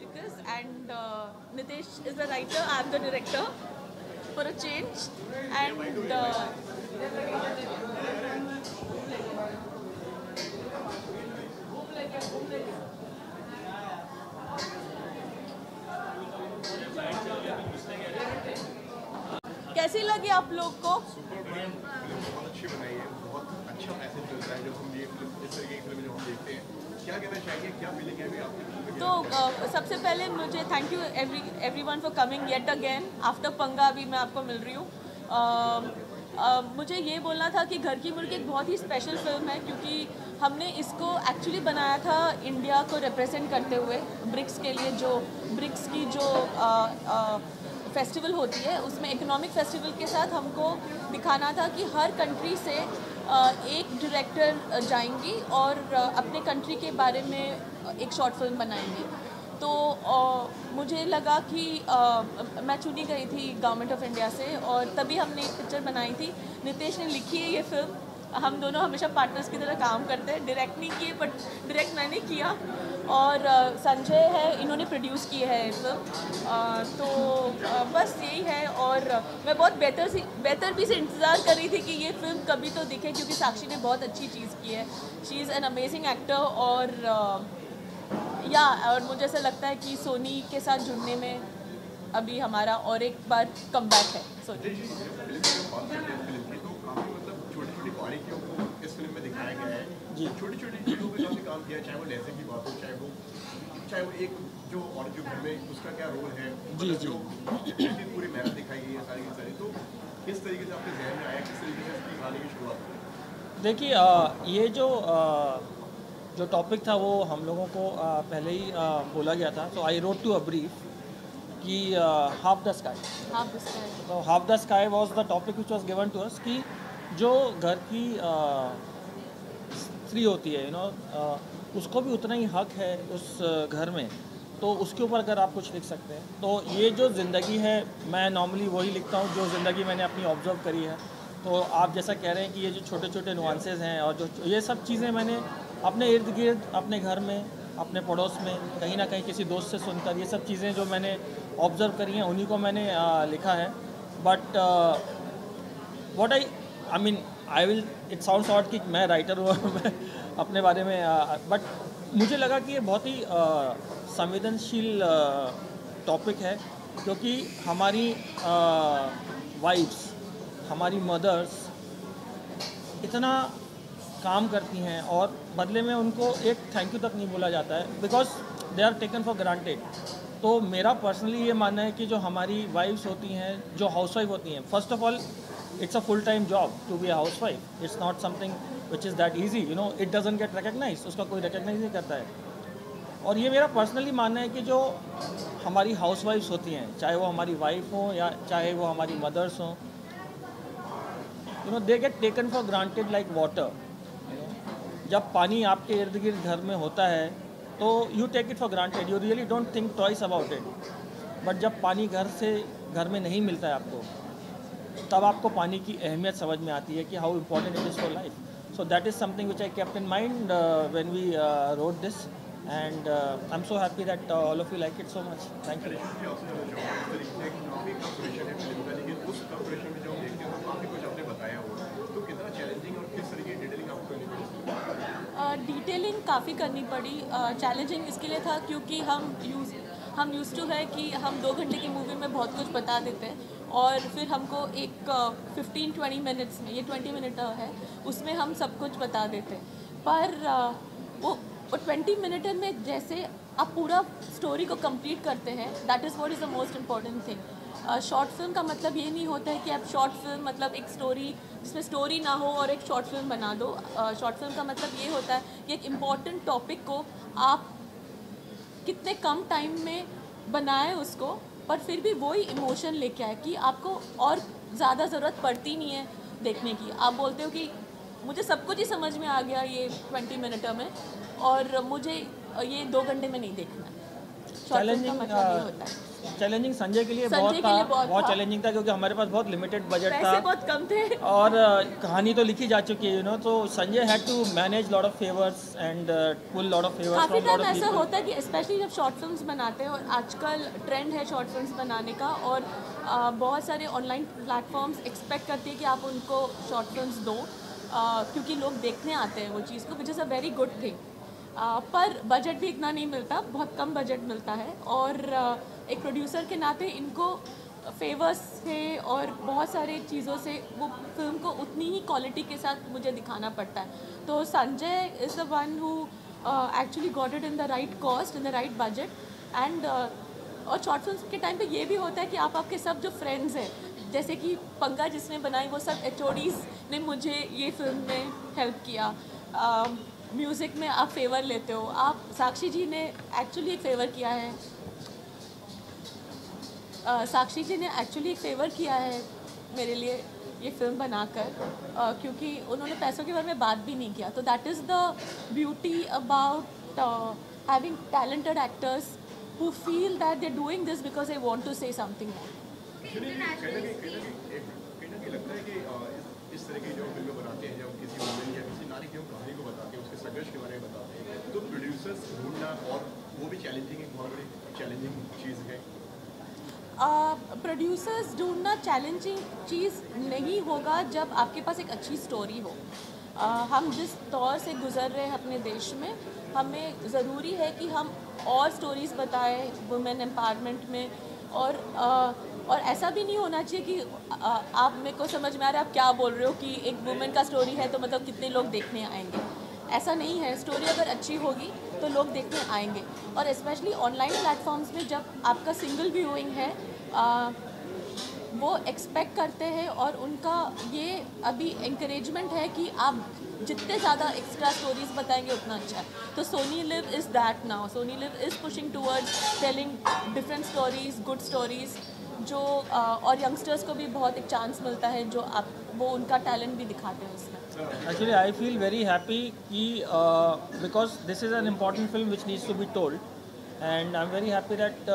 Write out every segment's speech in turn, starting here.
this, and Nitesh is the writer, I am the director for a change, and कैसी लगी आप लोग को? बहुत अच्छी बनाई है, बहुत अच्छा मैसेज मिलता है जब हम ये फिल्म इस तरीके की फिल्म जो हम देखते हैं। क्या कहना चाहिए, क्या फीलिंग है अभी आपकी? तो सबसे पहले मुझे thank you everyone for coming yet again after Panga. अभी मैं आपको मिल रही हूँ। मुझे ये बोलना था कि घर की मुर्गी एक बहुत ही स्पेशल फिल्म है, क्योंकि हमने इसको एक्चुअली बनाया था इंडिया को रिप्रेजेंट करते हुए। ब्रिक्स के लिए जो ब्रिक्स की जो फेस्टिवल होती है, उसमें इकोनॉमिक फेस्टिवल के साथ हमको दिखाना था कि हर कंट्री से एक डायरेक्टर जाएंगी और अपने कंट्री के बारे में एक शॉर्ट फिल्म बनाएंगी। तो मुझे लगा कि मैं चुनी गई थी गवर्नमेंट ऑफ इंडिया से, और तभी हमने एक पिक्चर बनाई थी। नितेश ने लिखी है ये फिल्म। हम दोनों हमेशा पार्टनर्स की तरह काम करते हैं। डायरेक्ट नहीं किए, बट डायरेक्ट मैंने किया, और संजय है, इन्होंने प्रोड्यूस की है ये फिल्म। तो बस यही है, और मैं बहुत बेहतर भी से इंतज़ार कर रही थी कि ये फिल्म कभी तो दिखे, क्योंकि साक्षी ने बहुत अच्छी चीज़ की है। She is an amazing actor, और और मुझे ऐसा लगता है कि सोनी के साथ जुड़ने में अभी हमारा और एक बार कमबैक है। सोनी छोटी-छोटी बारीकियों को इस फिल्म में दिखाया गया है जी। छोटी-छोटी चीज़ों पे काफ़ी काम किया है, चाहे वो लहजे की बात हो, चाहे वो एक जो और जो घर में उसका क्या रोल है जी जी, पूरी मेहनत दिखाई गई है सारी की सारी। तो किस तरीके से आपके जहन में आया, किस तरीके से इसकी गाने की शुरुआत हुई? देखिए, ये जो टॉपिक था वो हम लोगों को पहले ही बोला गया था। तो I wrote to a brief कि हाफ द स्काई, तो half the sky was the topic which was given to us, कि जो घर की स्त्री होती है उसको भी उतना ही हक है उस घर में। तो उसके ऊपर अगर आप कुछ लिख सकते हैं, तो ये जो ज़िंदगी है, मैं नॉर्मली वही लिखता हूँ जो ज़िंदगी मैंने अपनी ऑब्जर्व करी है। तो आप जैसा कह रहे हैं कि ये जो छोटे छोटे नुआंसेस हैं, और जो ये सब चीज़ें मैंने अपने इर्द गिर्द, अपने घर में, अपने पड़ोस में, कहीं ना कहीं किसी दोस्त से सुनकर, ये सब चीज़ें जो मैंने ऑब्ज़र्व करी हैं, उन्हीं को मैंने लिखा है। But what I mean, it sounds odd कि मैं राइटर हूँ मैं अपने बारे में, बट मुझे लगा कि ये बहुत ही संवेदनशील टॉपिक है, क्योंकि हमारी वाइफ्स, हमारी मदर्स इतना काम करती हैं, और बदले में उनको एक थैंक यू तक नहीं बोला जाता है, because they are taken for granted. तो मेरा पर्सनली ये मानना है कि जो हमारी वाइफ्स होती हैं, जो हाउसवाइफ होती हैं, first of all it's a full time job to be a housewife. It's not something which is that easy, it doesn't get recognized, उसका कोई recognize नहीं करता है। और ये मेरा पर्सनली मानना है कि जो हमारी हाउसवाइफ्स होती हैं, चाहे वो हमारी वाइफ हो या चाहे वो हमारी मदर्स हों, they get taken for granted like water. जब पानी आपके इर्द गिर्द घर में होता है तो you take it for granted, you really don't think twice about it. But जब पानी घर में नहीं मिलता है आपको, तब आपको पानी की अहमियत समझ में आती है कि how important it is for life. So that is something which I kept in mind when we wrote this, and I am so happy that all of you like it so much. Thank you. Detailing काफ़ी करनी पड़ी। Challenging इसके लिए था क्योंकि हम use to है कि हम 2 घंटे की मूवी में बहुत कुछ बता देते हैं, और फिर हमको एक 15-20 मिनट्स में, ये 20 मिनट है, उसमें हम सब कुछ बता देते हैं। पर वो 20 मिनट में जैसे आप पूरा स्टोरी को कंप्लीट करते हैं, that is what is the most important thing. Short film का मतलब ये नहीं होता है कि आप शॉर्ट फिल्म मतलब एक स्टोरी जिसमें स्टोरी ना हो और एक शॉर्ट फिल्म बना दो। शॉर्ट फिल्म का मतलब ये होता है कि एक इम्पॉर्टेंट टॉपिक को आप कितने कम टाइम में बनाए उसको, पर फिर भी वही इमोशन लेके आए कि आपको और ज़्यादा ज़रूरत पड़ती नहीं है देखने की। आप बोलते हो कि मुझे सब कुछ ही समझ में आ गया ये 20 मिनट में, और मुझे ये 2 घंटे में नहीं देखना। शॉर्ट फिल्म का मतलब ये होता है। चैलेंजिंग संजय के लिए बहुत चैलेंजिंग था, क्योंकि हमारे पास बहुत लिमिटेड बजट था, बहुत कम थे और कहानी तो लिखी जा चुकी है, तो Sanjay had to manage lot of favours and pull lot of favours काफ़ी फ्रॉम लॉट टाइम ऑफ ऐसा पीपल। होता है कि स्पेशली जब शॉर्ट फिल्म्स बनाते हैं, और आजकल ट्रेंड है शॉर्ट फिल्म्स बनाने का, और बहुत सारे ऑनलाइन प्लेटफॉर्म्स एक्सपेक्ट करती है कि आप उनको शॉर्ट फिल्म्स दो, क्योंकि लोग देखने आते हैं वो चीज़ को, which is a very good thing. पर बजट भी इतना नहीं मिलता, बहुत कम बजट मिलता है, और एक प्रोड्यूसर के नाते इनको फेवर्स से और बहुत सारे चीज़ों से वो फिल्म को उतनी ही क्वालिटी के साथ मुझे दिखाना पड़ता है। तो Sanjay is the one who actually got it in the right cost, in the right budget, and और शॉर्ट फिल्म के टाइम पे ये भी होता है कि आपके सब जो फ्रेंड्स हैं, जैसे कि पंगा जिसने बनाई, वो सब HODs ने मुझे ये फिल्म में हेल्प किया। म्यूज़िक में आप फेवर लेते हो, आप साक्षी जी ने एक्चुअली एक फेवर किया है, साक्षी जी ने एक्चुअली एक फेवर किया है मेरे लिए ये फिल्म बनाकर, क्योंकि उन्होंने पैसों के बारे में बात भी नहीं किया। तो that is the beauty about having talented actors who feel that they're doing this because they want to say something more. कहीं ना कहीं लगता है कि इस तरह की जो फिल्में बनाते हैं, जब किसी वुमेन या किसी नारी की हम कहानी को बताते हैं, उसके संघर्ष के बारे में बताते हैं, तो प्रोड्यूसर्स ढूंढना और वो भी चैलेंजिंग, एक बहुत बड़ी चैलेंजिंग चीज़ है। प्रोड्यूसर्स ढूंढना चैलेंजिंग चीज़ नहीं होगा जब आपके पास एक अच्छी स्टोरी हो। हम जिस दौर से गुज़र रहे हैं अपने देश में, हमें ज़रूरी है कि हम और स्टोरीज़ बताएं वुमेन एम्पावरमेंट में, और ऐसा भी नहीं होना चाहिए कि आप मेरे को समझ में आ रहा है आप क्या बोल रहे हो कि एक वुमेन का स्टोरी है तो मतलब कितने लोग देखने आएंगे। ऐसा नहीं है, स्टोरी अगर अच्छी होगी तो लोग देखने आएंगे। और स्पेशली ऑनलाइन प्लेटफॉर्म्स में जब आपका सिंगल व्यूइंग है, वो एक्सपेक्ट करते हैं, और उनका ये अभी इंकरेजमेंट है कि आप जितने ज़्यादा एक्स्ट्रा स्टोरीज बताएंगे उतना अच्छा है। तो SonyLIV is that now, SonyLIV is pushing towards telling different stories, good stories, जो और यंगस्टर्स को भी बहुत एक चांस मिलता है, जो वो उनका टैलेंट भी दिखाते हैं उसमें। Actually, I feel very happy कि because this is an important film which needs to be told, and I'm very happy that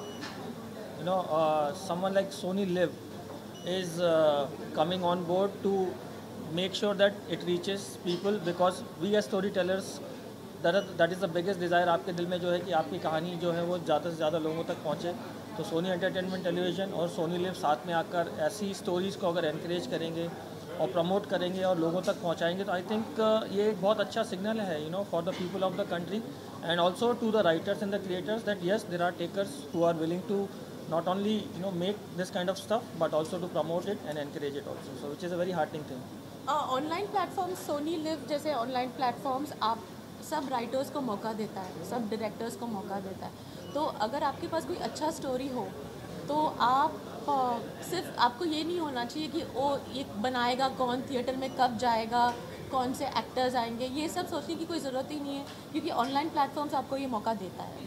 someone like Sonyliv is coming on board to make sure that it reaches people, because we as storytellers, that is the biggest desire आपके दिल में जो है कि आपकी कहानी जो है वो ज़्यादा से ज़्यादा लोगों तक पहुँचे। तो सोनी एंटरटेनमेंट टेलीविज़न और सोनीलिव साथ में आकर ऐसी स्टोरीज़ को अगर एनकरेज करेंगे और प्रमोट करेंगे और लोगों तक पहुंचाएंगे, तो आई थिंक ये एक बहुत अच्छा सिग्नल है for the people of the country, and also to the writers and the creators, that yes there are takers who are willing to not only make this kind of stuff but also to promote it and encourage it also, so which is a very heartening thing. Online platforms, SonyLIV जैसे online platforms आप सब writers को मौका देता है, सब directors को मौका देता है। तो अगर आपके पास कोई अच्छा स्टोरी हो तो आप सिर्फ आपको ये नहीं होना चाहिए कि वो ये बनाएगा कौन, थिएटर में कब जाएगा, कौन से एक्टर्स आएंगे, ये सब सोचने की कोई ज़रूरत ही नहीं है, क्योंकि ऑनलाइन प्लेटफॉर्म्स आपको ये मौका देता है।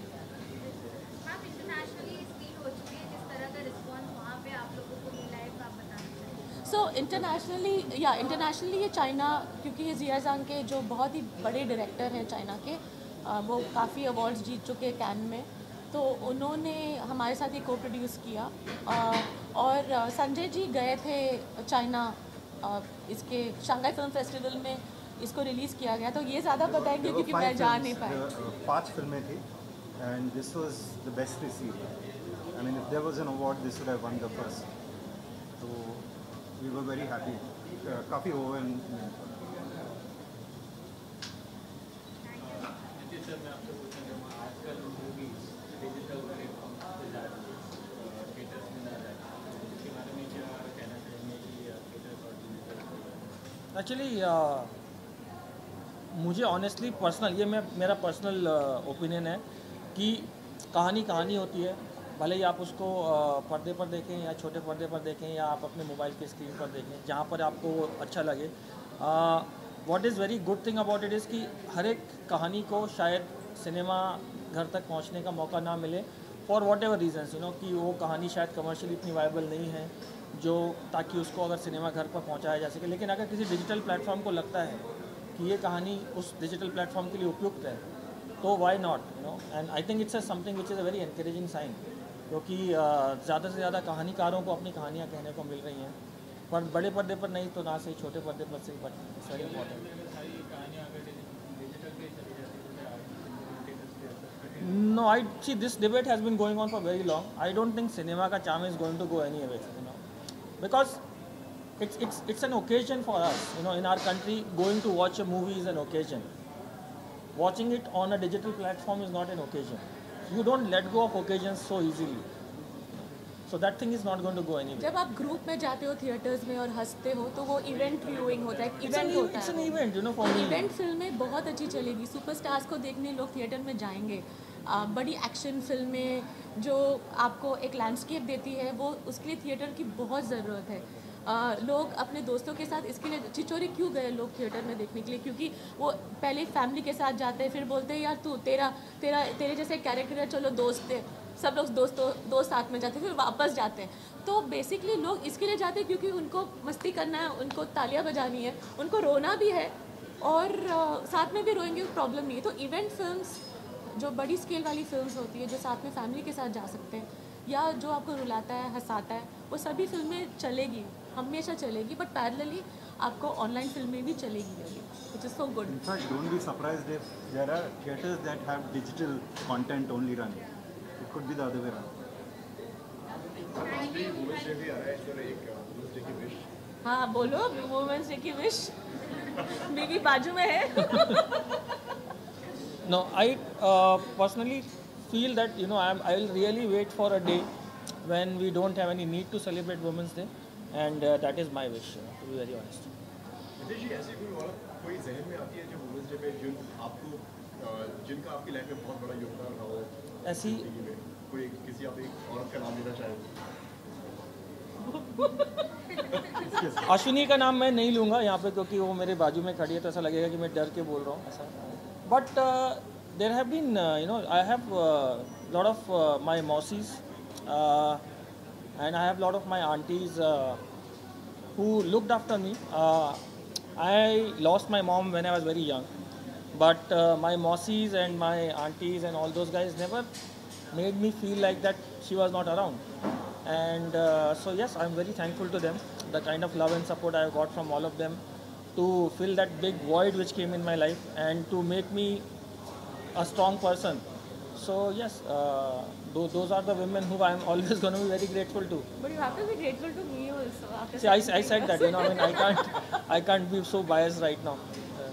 सो इंटरनेशनली ये चाइना, क्योंकि ये जिया ज़ांग के जो बहुत ही बड़े डायरेक्टर हैं चाइना के, वो काफ़ी अवार्ड्स जीत चुके हैं कैन में, तो उन्होंने हमारे साथ ये को प्रोड्यूस किया। और संजय जी गए थे चाइना, इसके शंघाई फिल्म फेस्टिवल में इसको रिलीज़ किया गया, तो ये ज़्यादा बताएंगे क्योंकि मैं जा नहीं पाई। 5 फिल्में थी and this was the best received. I mean if there was an award this would have won the first, तो वी वर वेरी हैप्पी, काफ़ी ओवरवेलमिंग। एक्चुअली मुझे ऑनेस्टली पर्सनल, ये मेरा पर्सनल ओपिनियन है कि कहानी होती है, भले ही आप उसको पर्दे पर देखें या छोटे पर्दे पर देखें या आप अपने मोबाइल की स्क्रीन पर देखें, जहाँ पर आपको अच्छा लगे। What is very good thing about it is कि हर एक कहानी को शायद सिनेमा घर तक पहुँचने का मौका ना मिले फॉर वॉट एवर रीजन्स, कि वो कहानी शायद कमर्शियली इतनी वायबल नहीं है जो ताकि उसको अगर सिनेमा घर पर पहुंचाया जा सके। लेकिन अगर किसी डिजिटल प्लेटफॉर्म को लगता है कि ये कहानी उस डिजिटल प्लेटफॉर्म के लिए उपयुक्त है, तो why not, and I think it's something which is a very encouraging sign. क्योंकि ज़्यादा से ज़्यादा कहानीकारों को अपनी कहानियाँ कहने को मिल रही हैं, पर बड़े पर्दे पर नहीं तो ना सही छोटे पर्दे पर सही, but it's very important. No, I see this debate has been going on for very long. I don't think cinema ka charm is going to go anywhere, because it's an occasion for us. In our country, going to watch a movie is an occasion. Watching it on a digital platform is not an occasion. You don't let go of occasions so easily. So that thing is not going to go anywhere. जब आप group में जाते हो theatres में और हंसते हो तो वो इवेंट व्यूइंग होता है, इवेंट होता है। It's an event, for me. Event फिल्में बहुत अच्छी चलेगी, सुपरस्टार्स को देखने लोग थिएटर में जाएंगे। बड़ी एक्शन फिल्में जो आपको एक लैंडस्केप देती है, वो उसके लिए थिएटर की बहुत ज़रूरत है। लोग अपने दोस्तों के साथ इसके लिए चिचोरी क्यों गए लोग थिएटर में देखने के लिए, क्योंकि वो पहले फैमिली के साथ जाते हैं, फिर बोलते हैं यार तू तेरे जैसे कैरेक्टर है, चलो दोस्त है, सब लोग दोस्त साथ में जाते हैं, फिर वापस जाते हैं। तो बेसिकली लोग इसके लिए जाते हैं क्योंकि उनको मस्ती करना है, उनको तालियां बजानी है, उनको रोना भी है और साथ में भी रोएंगे, प्रॉब्लम नहीं है। तो इवेंट फिल्म्स, जो बड़ी स्केल वाली फिल्म्स होती है, जो साथ में फैमिली के साथ जा सकते हैं या जो आपको रुलाता है, हंसाता है, वो सभी फिल्में चलेगी, हमेशा चलेगी। बट पैरेलली आपको ऑनलाइन फिल्में भी चलेगी अभी, which is so good. In fact, don't be surprised if there are theaters that have digital content only running. It could be the other way around. हाँ बोलो, वुमेन्स डे की wish मेरी बाजू में है। No, I personally feel that I will really wait for a day when we don't have any need to celebrate Women's Day, and that is my wish, to be very honest. Nitesh जी, ऐसी कोई ज़हन में आती है जो women's day पे जिनका आपकी लाइफ में बहुत बड़ा योगदान रहा हो, ऐसी कोई किसी आप एक औरत का नाम लेना चाहें? अश्विनी का नाम मैं नहीं लूँगा यहाँ पे, क्योंकि वो मेरे बाजू में खड़ी है, तो ऐसा लगेगा कि मैं डर के बोल रहा हूँ ऐसा। But there have been, I have lot of my mausis and I have lot of my aunties who looked after me. I lost my mom when I was very young, but my mausis and my aunties and all those guys never made me feel like that she was not around. And so yes, I'm very thankful to them, the kind of love and support I got from all of them to fill that big void which came in my life and to make me a strong person. So yes, those are the women who I'm always going to be very grateful to. But you have to be grateful to me also. After See, I said that, I can't be so biased right now.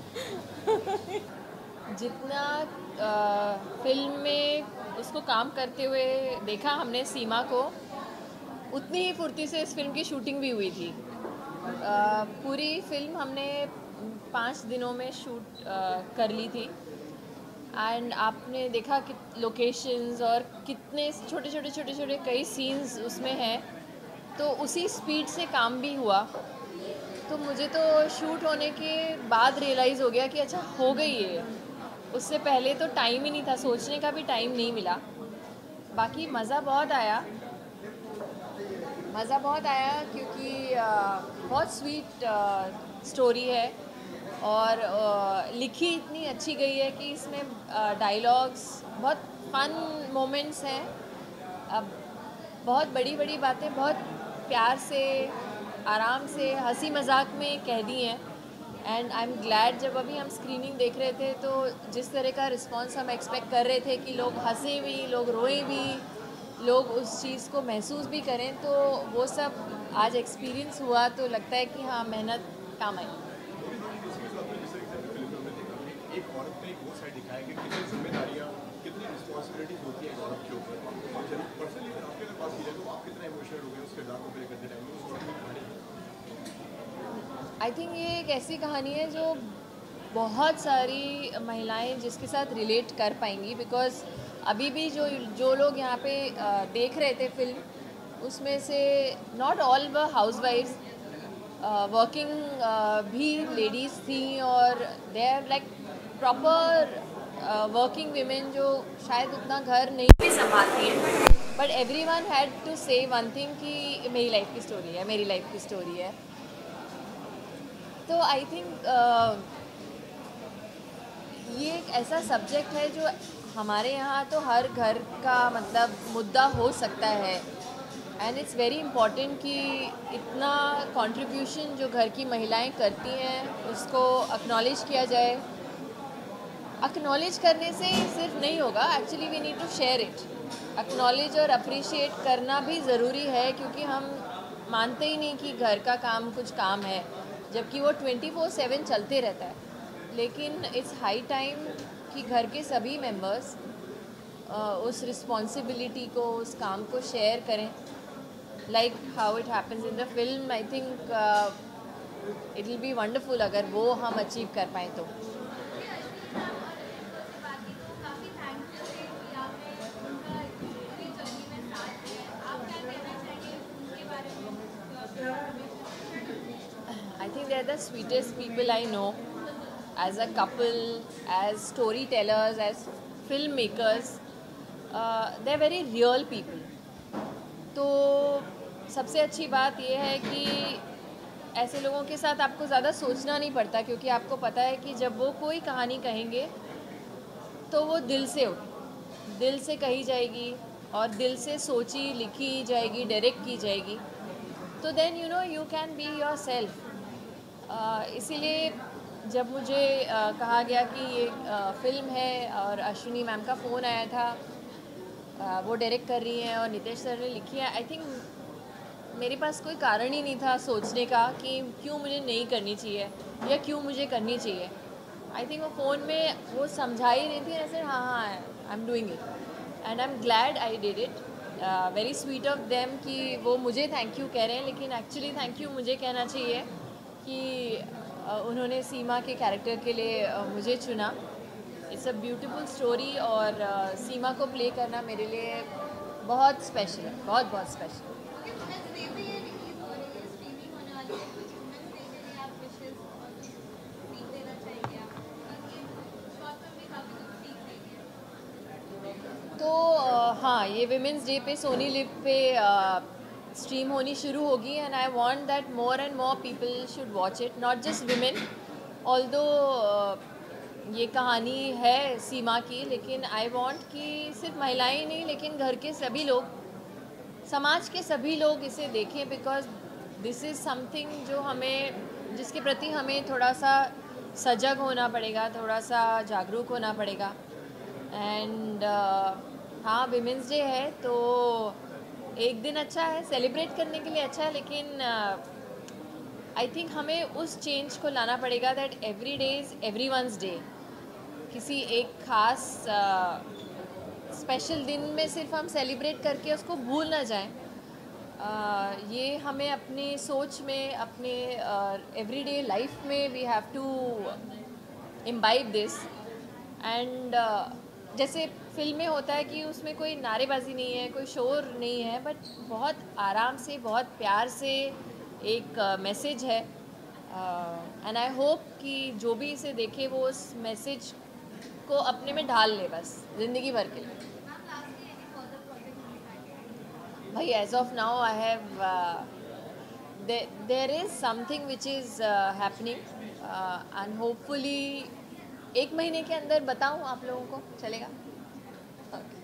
जितना film में उसको काम करते हुए देखा हमने सीमा को, उतनी ही फुर्ती से इस फिल्म की शूटिंग भी हुई थी। पूरी फिल्म हमने 5 दिनों में शूट कर ली थी। एंड आपने देखा कि लोकेशंस और कितने छोटे कई सीन्स उसमें हैं, तो उसी स्पीड से काम भी हुआ। तो मुझे तो शूट होने के बाद रियलाइज़ हो गया कि अच्छा हो गई है, उससे पहले तो टाइम ही नहीं था, सोचने का भी टाइम नहीं मिला। बाकी मज़ा बहुत आया क्योंकि बहुत स्वीट स्टोरी है और लिखी इतनी अच्छी गई है कि इसमें डायलॉग्स बहुत फन मोमेंट्स हैं। अब बहुत बड़ी बातें बहुत प्यार से, आराम से, हंसी मजाक में कह दी हैं। एंड आई एम ग्लैड, जब अभी हम स्क्रीनिंग देख रहे थे तो जिस तरह का रिस्पांस हम एक्सपेक्ट कर रहे थे कि लोग हंसे भी, लोग रोए भी, लोग उस चीज़ को महसूस भी करें, तो वो सब आज एक्सपीरियंस हुआ। तो लगता है कि हाँ, मेहनत काम आई। एक औरत पे एक वो साइड दिखाया कि कितनी जिम्मेदारियाँ, कितनी रिस्पॉन्सिबिलिटीज होती है एक औरत के ऊपर। और जब पर्सनली अगर आपके पास किया तो आप कितना इमोशनल हो गए उस किरदार को प्ले करते टाइम में, उस औरत की कहानी? आई थिंक ये एक ऐसी कहानी है जो बहुत सारी महिलाएं जिसके साथ रिलेट कर पाएंगी, बिकॉज अभी भी जो लोग यहाँ पे देख रहे थे फिल्म, उसमें से नॉट ऑल व हाउसवाइफ्स, वर्किंग भी लेडीज़ थी और they are like proper working women जो शायद उतना घर नहीं भी संभालती हैं, but everyone had to say one thing कि मेरी लाइफ की स्टोरी है, मेरी लाइफ की स्टोरी है। तो आई थिंक ये एक ऐसा सब्जेक्ट है जो हमारे यहाँ तो हर घर का मतलब मुद्दा हो सकता है, एंड इट्स वेरी इम्पॉर्टेंट कि इतना कंट्रीब्यूशन जो घर की महिलाएं करती हैं उसको एक्नॉलेज किया जाए। एक्नॉलेज करने से सिर्फ नहीं होगा, actually we need to share it. Acknowledge और अप्रिशिएट करना भी ज़रूरी है, क्योंकि हम मानते ही नहीं कि घर का काम कुछ काम है, जबकि वो 24/7 चलते रहता है। लेकिन इट्स हाई टाइम कि घर के सभी मेंबर्स उस रिस्पॉन्सिबिलिटी को, उस काम को शेयर करें, like how it happens in the film. I think it will be wonderful अगर वो हम अचीव कर पाएँ तो। I think they're the sweetest people I know. As a couple, as storytellers, as filmmakers, they're very real people. तो सबसे अच्छी बात यह है कि ऐसे लोगों के साथ आपको ज़्यादा सोचना नहीं पड़ता, क्योंकि आपको पता है कि जब वो कोई कहानी कहेंगे तो वो दिल से कही जाएगी और दिल से सोची लिखी जाएगी, डायरेक्ट की जाएगी। तो then you know you can be yourself. इसीलिए जब मुझे कहा गया कि ये फ़िल्म है और अश्विनी मैम का फ़ोन आया था, वो डायरेक्ट कर रही हैं और नितेश सर ने लिखी है, आई थिंक मेरे पास कोई कारण ही नहीं था सोचने का कि क्यों मुझे नहीं करनी चाहिए या क्यों मुझे करनी चाहिए। आई थिंक वो फ़ोन में वो समझा ही रही थी, ऐसे हाँ हाँ I am doing it and I am glad I did it. Very sweet of them कि वो मुझे थैंक यू कह रहे हैं, लेकिन एक्चुअली थैंक यू मुझे कहना चाहिए कि उन्होंने सीमा के कैरेक्टर के लिए मुझे चुना। इट्स अ ब्यूटीफुल स्टोरी और सीमा को प्ले करना मेरे लिए बहुत स्पेशल है, बहुत बहुत स्पेशल। तो हाँ, ये विमेंस डे पे सोनी लिव पे स्ट्रीम होनी शुरू होगी, and I want that more and more people should watch it, not just women. Although ये कहानी है सीमा की, लेकिन आई वांट कि सिर्फ महिलाएं नहीं, लेकिन घर के सभी लोग, समाज के सभी लोग इसे देखें, बिकॉज दिस इज़ समथिंग जो हमें, जिसके प्रति हमें थोड़ा सा सजग होना पड़ेगा, थोड़ा सा जागरूक होना पड़ेगा। एंड हाँ, विमेंस डे है तो एक दिन अच्छा है, सेलिब्रेट करने के लिए अच्छा है, लेकिन आई थिंक हमें उस चेंज को लाना पड़ेगा that every day is everyone's day. किसी एक खास स्पेशल दिन में सिर्फ हम सेलिब्रेट करके उसको भूल ना जाएं। ये हमें अपनी सोच में, अपने एवरीडे लाइफ में we have to imbibe this. And जैसे फिल्म में होता है कि उसमें कोई नारेबाजी नहीं है, कोई शोर नहीं है, बट बहुत आराम से, बहुत प्यार से एक मैसेज है। एंड आई होप कि जो भी इसे देखे वो उस मैसेज को अपने में ढाल ले, बस ज़िंदगी भर के लिए। भाई as of now I have there is something which is happening and hopefully 1 महीने के अंदर बताऊं आप लोगों को, चलेगा? Okay.